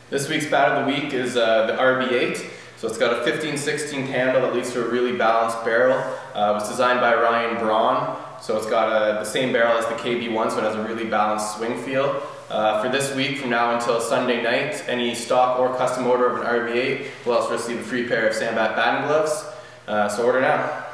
This week's bat of the week is the RB8. So it's got a 15/16 handle that leads to a really balanced barrel. It was designed by Ryan Braun. So it's got the same barrel as the KB1, so it has a really balanced swing feel. For this week, from now until Sunday night, any stock or custom order of an RB8 will also receive a free pair of Sandbat batting gloves. So order now.